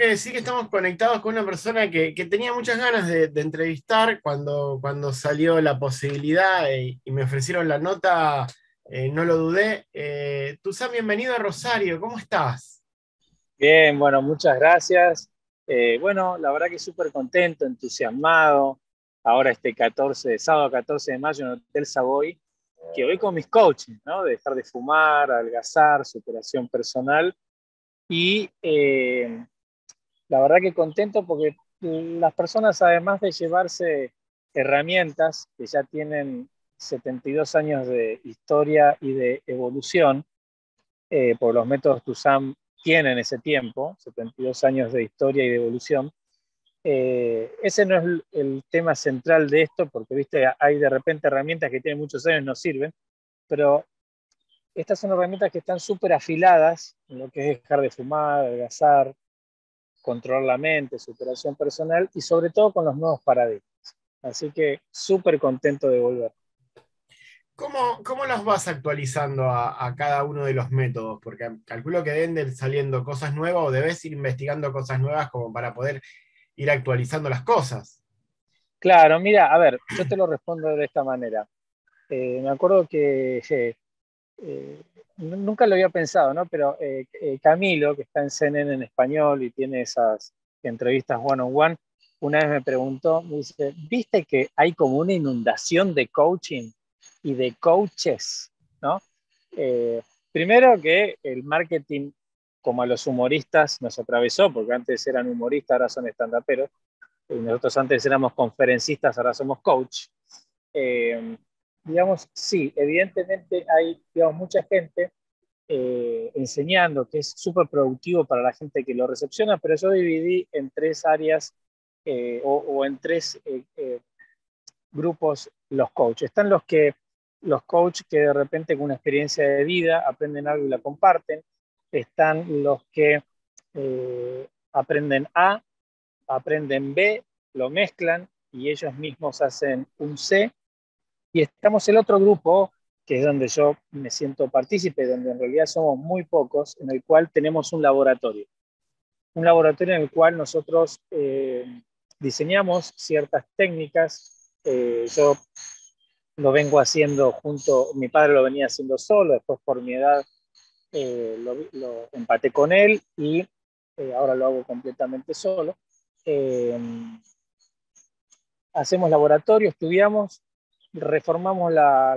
que sí que estamos conectados con una persona que tenía muchas ganas de entrevistar cuando salió la posibilidad y me ofrecieron la nota, no lo dudé. Tuzán, bienvenido a Rosario, ¿cómo estás? Bien, bueno, muchas gracias. Bueno, la verdad que súper contento, entusiasmado. Ahora sábado 14 de mayo en el Hotel Savoy, que voy con mis coaches, ¿no? De dejar de fumar, adelgazar, superación personal. Y la verdad que contento porque las personas, además de llevarse herramientas que ya tienen 72 años de historia y de evolución, por los métodos TUSAM tienen ese tiempo, 72 años de historia y de evolución. Ese no es el tema central de esto, porque viste, hay de repente herramientas que tienen muchos años y no sirven, pero estas son herramientas que están súper afiladas en lo que es dejar de fumar, adelgazar, controlar la mente, superación personal y sobre todo con los nuevos paradigmas. Así que súper contento de volver. ¿Cómo los vas actualizando a cada uno de los métodos? Porque calculo que deben de ir saliendo cosas nuevas o debes ir investigando cosas nuevas como para poder ir actualizando las cosas. Claro, mira, a ver, yo te lo respondo de esta manera. Me acuerdo que eh, nunca lo había pensado, ¿no? Pero Camilo, que está en CNN en español y tiene esas entrevistas one on one, una vez me preguntó, me dice, ¿viste que hay como una inundación de coaching y de coaches, ¿no? Eh, Primero que el marketing, como a los humoristas, nos atravesó, porque antes eran humoristas, ahora son stand-uperos, y nosotros antes éramos conferencistas, ahora somos coach. Eh, digamos, sí, evidentemente hay, digamos, mucha gente enseñando, que es súper productivo para la gente que lo recepciona, pero yo dividí en tres áreas o en tres grupos los coaches. Están los coaches que de repente con una experiencia de vida aprenden algo y la comparten. Están los que aprenden A, aprenden B, lo mezclan y ellos mismos hacen un C. Y estamos el otro grupo, que es donde yo me siento partícipe, donde en realidad somos muy pocos, en el cual tenemos un laboratorio. Un laboratorio en el cual nosotros diseñamos ciertas técnicas. Yo lo vengo haciendo junto, mi padre lo venía haciendo solo, después por mi edad lo empaté con él y ahora lo hago completamente solo. Eh, Hacemos laboratorio, estudiamos, reformamos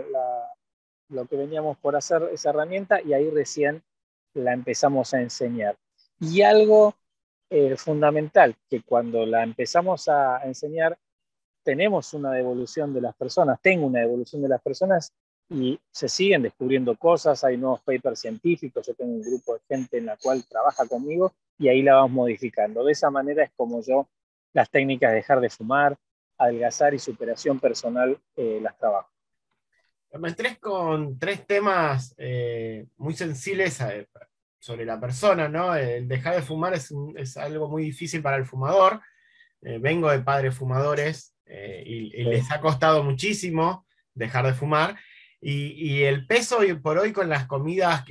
lo que veníamos por hacer esa herramienta y ahí recién la empezamos a enseñar. Y algo fundamental, que cuando la empezamos a enseñar, tenemos una devolución de las personas, tengo una devolución de las personas y se siguen descubriendo cosas, hay nuevos papers científicos, yo tengo un grupo de gente en la cual trabaja conmigo y ahí la vamos modificando. De esa manera es como yo las técnicas de dejar de fumar, adelgazar y superación personal las trabajo. Me entrés con tres temas muy sensibles sobre la persona, ¿no? El dejar de fumar es algo muy difícil para el fumador. Vengo de padres fumadores y les ha costado muchísimo dejar de fumar. Y el peso hoy por hoy con las comidas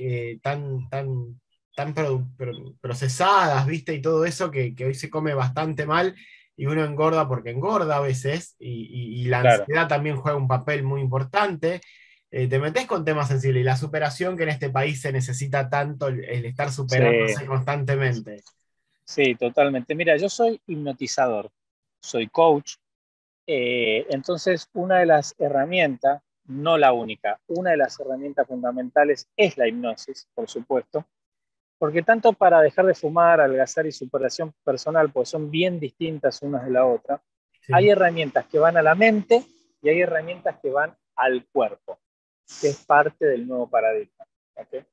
tan procesadas, ¿viste? Y todo eso que hoy se come bastante mal y uno engorda porque engorda a veces y la Claro. ansiedad también juega un papel muy importante. Te metes con temas sensibles y la superación que en este país se necesita tanto, el estar Sí, superándose constantemente. sí, totalmente. Mira, yo soy hipnotizador, soy coach. Entonces, una de las herramientas, no la única, una de las herramientas fundamentales es la hipnosis, por supuesto, porque tanto para dejar de fumar, adelgazar y superación personal, pues son bien distintas unas de la otra, hay Sí. herramientas que van a la mente y hay herramientas que van al cuerpo, que es parte del nuevo paradigma. ¿Okay?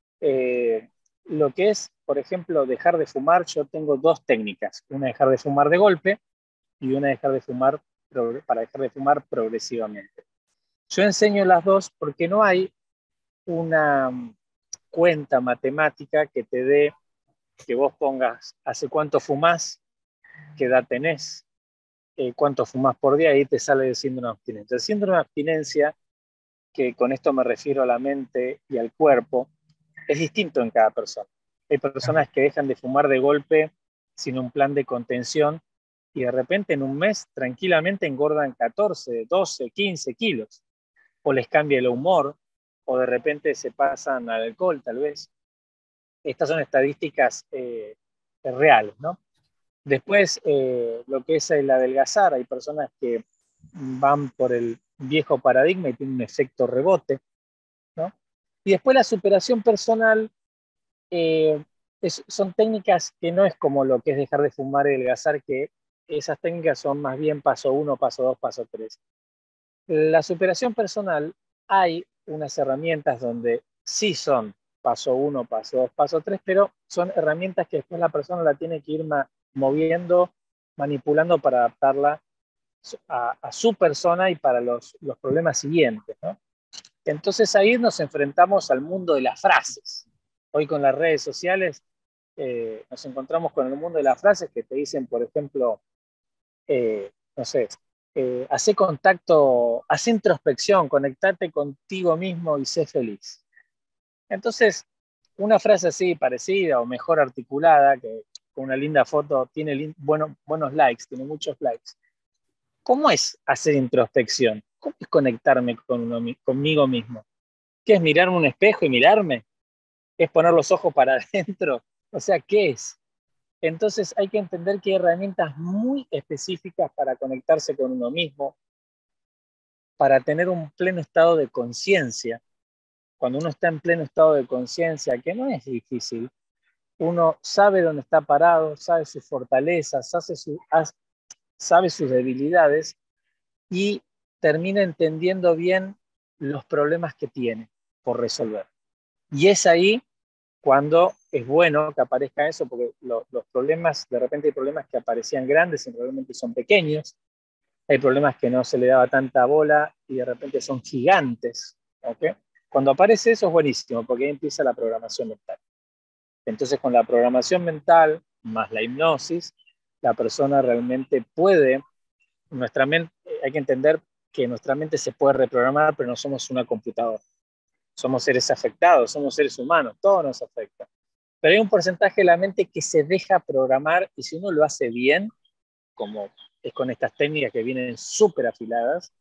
Lo que es, por ejemplo, dejar de fumar, yo tengo dos técnicas, una dejar de fumar de golpe y una dejar de fumar para dejar de fumar progresivamente. Yo enseño las dos porque no hay una cuenta matemática que te dé, que vos pongas hace cuánto fumás, qué edad tenés, cuánto fumás por día, y te sale el síndrome de abstinencia. El síndrome de abstinencia, que con esto me refiero a la mente y al cuerpo, es distinto en cada persona. Hay personas que dejan de fumar de golpe sin un plan de contención, y de repente en un mes tranquilamente engordan 14, 12, 15 kilos, o les cambia el humor, o de repente se pasan al alcohol tal vez. Estas son estadísticas reales, ¿no? Después, lo que es el adelgazar, hay personas que van por el viejo paradigma y tienen un efecto rebote, ¿no? Y después la superación personal son técnicas que no es como lo que es dejar de fumar y adelgazar, que esas técnicas son más bien paso 1, paso 2, paso 3. La superación personal, hay unas herramientas donde sí son paso 1, paso 2, paso 3, pero son herramientas que después la persona la tiene que ir moviendo, manipulando para adaptarla a su persona y para los problemas siguientes, ¿no? Entonces ahí nos enfrentamos al mundo de las frases. Hoy con las redes sociales nos encontramos con el mundo de las frases que te dicen, por ejemplo, no sé, hace contacto, hace introspección, conectate contigo mismo y sé feliz. Entonces, una frase así parecida o mejor articulada, que con una linda foto tiene buenos likes, tiene muchos likes. ¿Cómo es hacer introspección? ¿Cómo es conectarme conmigo mismo? ¿Qué es mirarme un espejo y mirarme? ¿Es poner los ojos para adentro? O sea, ¿qué es? Entonces hay que entender que hay herramientas muy específicas para conectarse con uno mismo, para tener un pleno estado de conciencia. Cuando uno está en pleno estado de conciencia, que no es difícil, uno sabe dónde está parado, sabe sus fortalezas, sabe sus debilidades y termina entendiendo bien los problemas que tiene por resolver. Y es ahí cuando es bueno que aparezca eso, porque los problemas, de repente hay problemas que aparecían grandes y realmente son pequeños, hay problemas que no se le daba tanta bola y de repente son gigantes, ¿okay? Cuando aparece eso es buenísimo, porque ahí empieza la programación mental. Entonces con la programación mental más la hipnosis, la persona realmente puede, nuestra mente, hay que entender que nuestra mente se puede reprogramar, pero no somos una computadora. Somos seres afectados, somos seres humanos, todo nos afecta. Pero hay un porcentaje de la mente que se deja programar y si uno lo hace bien, como es con estas técnicas que vienen súper afiladas,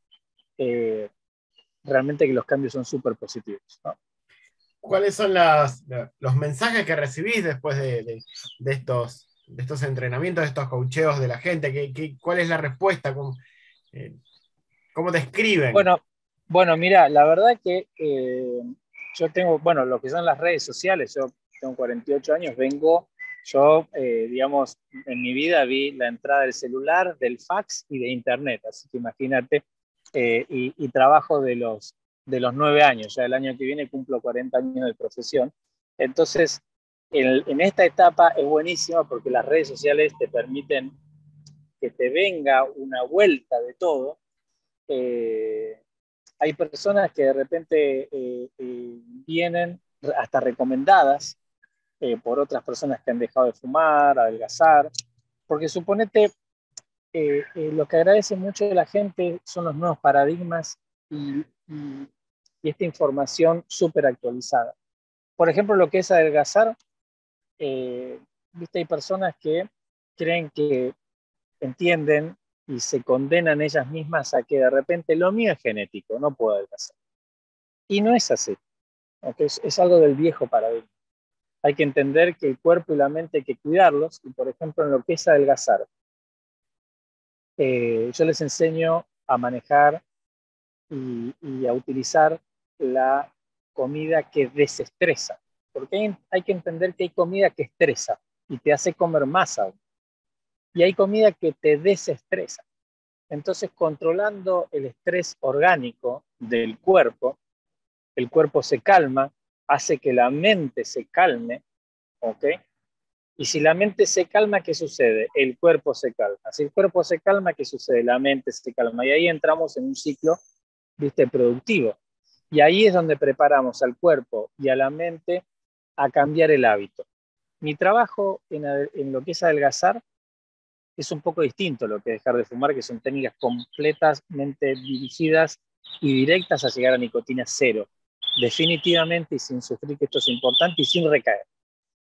realmente que los cambios son súper positivos, ¿no? ¿Cuáles son los mensajes que recibís después de estos entrenamientos, de estos coacheos de la gente? ¿Cuál es la respuesta? Eh, ¿Cómo te escriben? Bueno, mira, la verdad que yo tengo, bueno, lo que son las redes sociales, yo tengo 48 años, digamos, en mi vida vi la entrada del celular, del fax y de internet, así que imagínate, y trabajo de los 9 años, ya el año que viene cumplo 40 años de profesión, entonces en esta etapa es buenísima porque las redes sociales te permiten que te venga una vuelta de todo. Hay personas que de repente vienen hasta recomendadas por otras personas que han dejado de fumar, adelgazar, porque suponete, lo que agradece mucho de la gente son los nuevos paradigmas y esta información súper actualizada. Por ejemplo, lo que es adelgazar, viste, hay personas que creen que entienden y se condenan ellas mismas a que de repente lo mío es genético, no puedo adelgazar. Y no es así, ¿okay? Es algo del viejo paradigma. Hay que entender que el cuerpo y la mente hay que cuidarlos, y por ejemplo en lo que es adelgazar, yo les enseño a manejar y a utilizar la comida que desestresa, porque hay que entender que hay comida que estresa y te hace comer más aún, y hay comida que te desestresa. Entonces, controlando el estrés orgánico del cuerpo, el cuerpo se calma, hace que la mente se calme, ¿ok? Y si la mente se calma, ¿qué sucede? El cuerpo se calma. Si el cuerpo se calma, ¿qué sucede? La mente se calma. Y ahí entramos en un ciclo, ¿viste? Productivo. Y ahí es donde preparamos al cuerpo y a la mente a cambiar el hábito. Mi trabajo en lo que es adelgazar es un poco distinto a lo que es dejar de fumar, que son técnicas completamente dirigidas y directas a llegar a nicotina cero. Definitivamente y sin sufrir, que esto es importante, y sin recaer.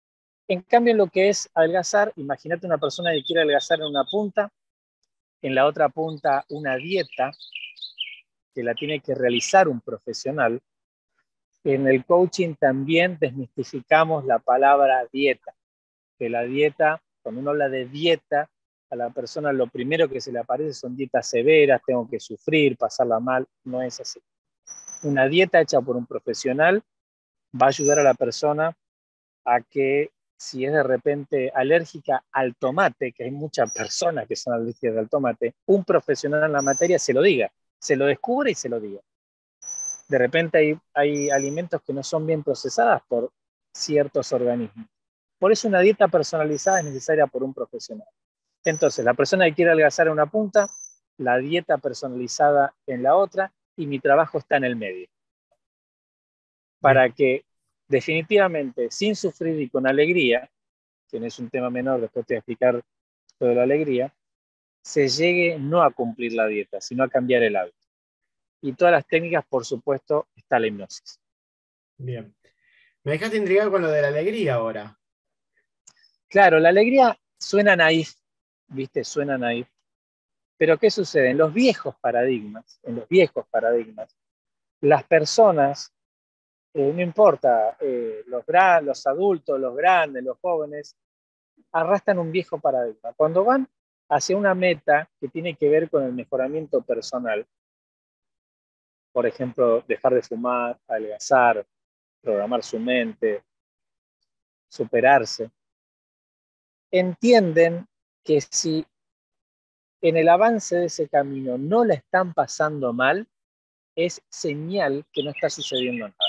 En cambio, en lo que es adelgazar, imagínate una persona que quiere adelgazar en una punta, en la otra punta una dieta que la tiene que realizar un profesional. En el coaching también desmistificamos la palabra dieta, que la dieta, cuando uno habla de dieta, a la persona lo primero que se le aparece son dietas severas, tengo que sufrir, pasarla mal, no es así. Una dieta hecha por un profesional va a ayudar a la persona a que si es de repente alérgica al tomate, que hay muchas personas que son alérgicas al tomate, un profesional en la materia se lo diga, se lo descubre y se lo diga. De repente hay alimentos que no son bien procesados por ciertos organismos. Por eso una dieta personalizada es necesaria por un profesional. Entonces, la persona que quiere adelgazar en una punta, la dieta personalizada en la otra, y mi trabajo está en el medio. Bien. Para que definitivamente, sin sufrir y con alegría, que no es un tema menor, después te voy a explicar lo de la alegría, se llegue no a cumplir la dieta, sino a cambiar el hábito. Y todas las técnicas, por supuesto, está la hipnosis. Bien. Me dejaste intrigado con lo de la alegría ahora. Claro, la alegría suena naif, ¿viste? Suena naif. Pero ¿qué sucede? En los viejos paradigmas, las personas, no importa, los adultos, los grandes, los jóvenes, arrastran un viejo paradigma. Cuando van hacia una meta que tiene que ver con el mejoramiento personal, por ejemplo, dejar de fumar, adelgazar, programar su mente, superarse, entienden que si en el avance de ese camino no la están pasando mal, es señal que no está sucediendo nada.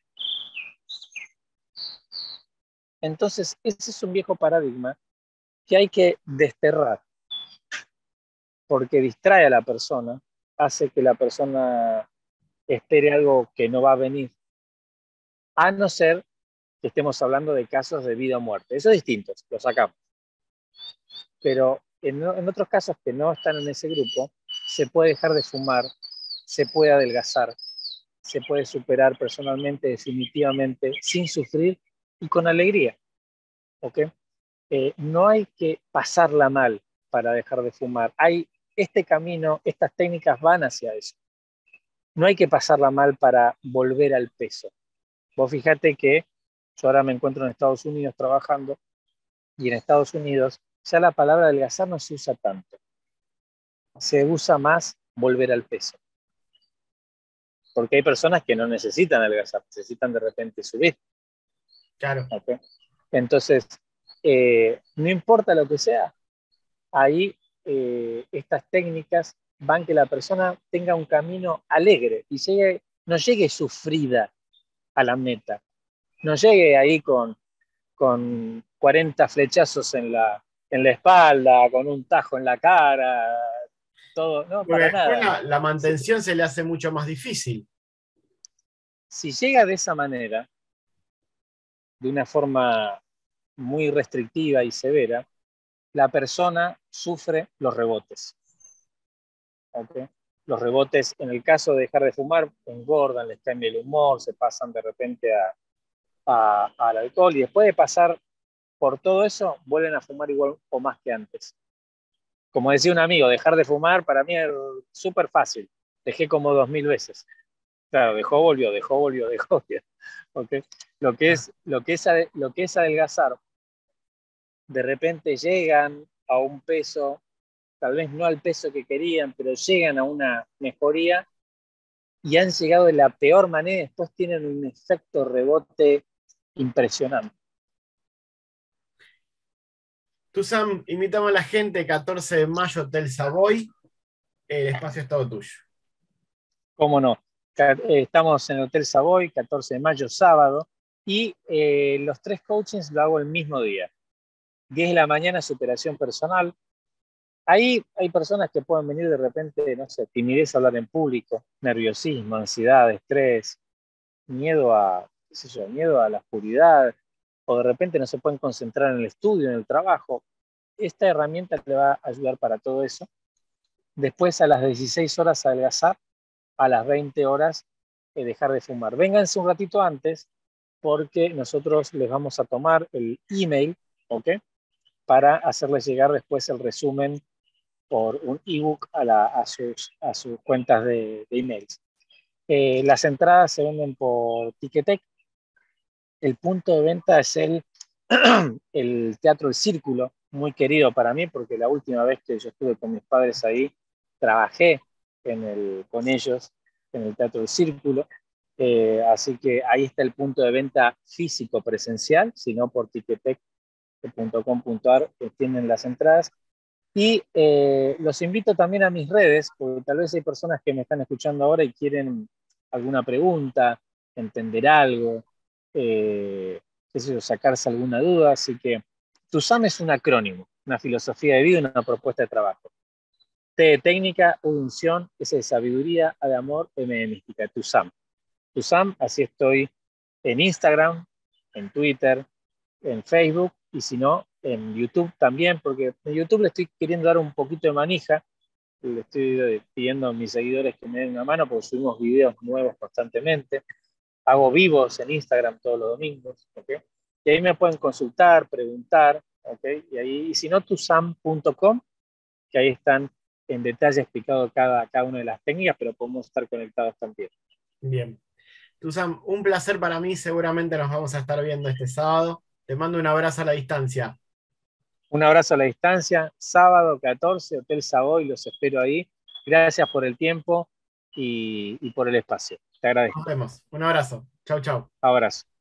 Entonces, ese es un viejo paradigma que hay que desterrar, porque distrae a la persona, hace que la persona espere algo que no va a venir, a no ser que estemos hablando de casos de vida o muerte. Eso es distinto, lo sacamos. Pero en otros casos que no están en ese grupo, se puede dejar de fumar, se puede adelgazar, se puede superar personalmente, definitivamente, sin sufrir y con alegría. ¿Ok? No hay que pasarla mal para dejar de fumar. Este camino, estas técnicas van hacia eso. No hay que pasarla mal para volver al peso. Vos fíjate que yo ahora me encuentro en Estados Unidos trabajando y en Estados Unidos ya la palabra adelgazar no se usa tanto. Se usa más volver al peso. Porque hay personas que no necesitan adelgazar, necesitan de repente subir. Claro. ¿Okay? Entonces, no importa lo que sea, ahí estas técnicas van que la persona tenga un camino alegre y no llegue sufrida a la meta, no llegue ahí con 40 flechazos en la espalda, con un tajo en la cara, todo, no, Porque para después nada. la mantención se le hace mucho más difícil. Si llega de esa manera, de una forma muy restrictiva y severa, la persona sufre los rebotes. ¿Okay? Los rebotes, en el caso de dejar de fumar, engordan, les cambia el humor, se pasan de repente al alcohol y después de pasar por todo eso, vuelven a fumar igual o más que antes. Como decía un amigo, dejar de fumar para mí es súper fácil. Dejé como 2000 veces. Claro, dejó, volvió, dejó, volvió, dejó. ¿Okay? Lo que es adelgazar, de repente llegan a un peso, tal vez no al peso que querían, pero llegan a una mejoría y han llegado de la peor manera y después tienen un efecto rebote impresionante. Tú, Sam, invitamos a la gente, 14 de mayo, Hotel Savoy. El espacio es todo tuyo. ¿Cómo no? Estamos en el Hotel Savoy, 14 de mayo, sábado, y los 3 coachings lo hago el mismo día. 10 de la mañana, superación personal. Ahí hay personas que pueden venir de repente, no sé, timidez a hablar en público, nerviosismo, ansiedad, estrés, qué sé yo, miedo a la oscuridad, o de repente no se pueden concentrar en el estudio, en el trabajo. Esta herramienta le va a ayudar para todo eso. Después a las 16 horas adelgazar, a las 20 horas dejar de fumar. Vénganse un ratito antes, porque nosotros les vamos a tomar el email, ¿ok? Para hacerles llegar después el resumen por un ebook a sus cuentas de emails. Las entradas se venden por Ticketek. El punto de venta es el Teatro El Círculo, muy querido para mí, porque la última vez que yo estuve con mis padres ahí, trabajé con ellos en el Teatro El Círculo. Así que ahí está el punto de venta físico presencial, si no por ticketek.com.ar tienen las entradas. Y los invito también a mis redes, porque tal vez hay personas que me están escuchando ahora y quieren alguna pregunta, entender algo, qué sé yo, sacarse alguna duda. Así que TUSAM es un acrónimo, una filosofía de vida, una propuesta de trabajo. T de técnica, U de unción, S de sabiduría, A de amor, M de mística, TUSAM. TUSAM, así estoy en Instagram, en Twitter, en Facebook, y si no, en YouTube también, porque en YouTube le estoy queriendo dar un poquito de manija, le estoy pidiendo a mis seguidores que me den una mano, porque subimos videos nuevos constantemente, hago vivos en Instagram todos los domingos, ¿okay? Y ahí me pueden consultar, preguntar, ¿okay? Y si no, tusam.com, que ahí están en detalle explicado cada una de las técnicas, pero podemos estar conectados también. Bien. Tusam, un placer para mí, seguramente nos vamos a estar viendo este sábado. Te mando un abrazo a la distancia. Un abrazo a la distancia, sábado 14, Hotel Savoy, los espero ahí. Gracias por el tiempo y por el espacio. Te Nos agradezco. vemos. Un abrazo. Chau, chau. Abrazo.